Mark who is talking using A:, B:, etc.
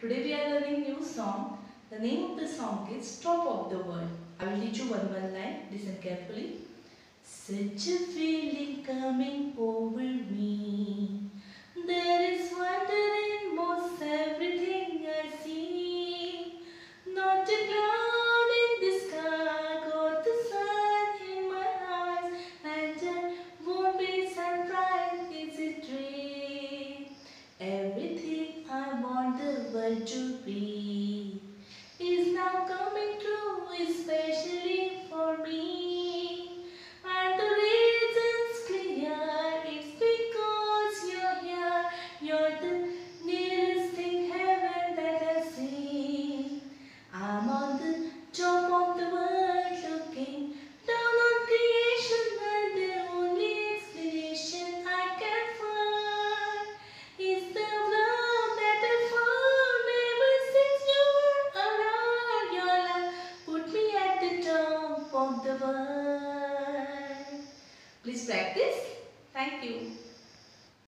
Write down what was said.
A: Today we are learning new song. The name of the song is Top of the World. I will teach you one line. Listen carefully. Such a feeling coming over me. There is wonder in most everything I see. Not a cloud in the sky, got the sun in my eyes, and I won't be surprised. It's a dream. Everything I want the world to be is now coming true, especially for me. And the reason's clear, it's because you're here. You're the nearest thing heaven that I've seen. I'm on the top of the world looking down on creation, and the only explanation I can find is the love that I found ever since you were around. Your love put me at the top of the world. Please practice. Thank you.